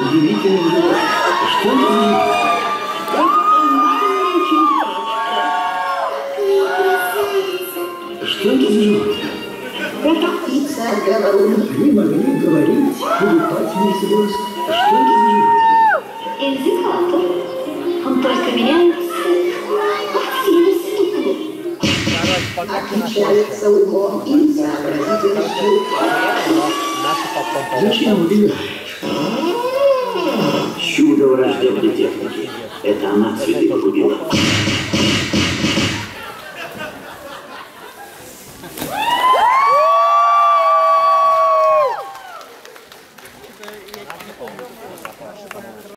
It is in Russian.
Удивительное животное. Что это за животное? Что это за животное? Это птица, говорю. Вы могли говорить, улетать вместе с. Что это за животное? Индикатор. Он только меняется активностью. Отличается умом и сообразительностью. Зачем убегаешь? Чудо врожденной техники. Это она цветы погубила.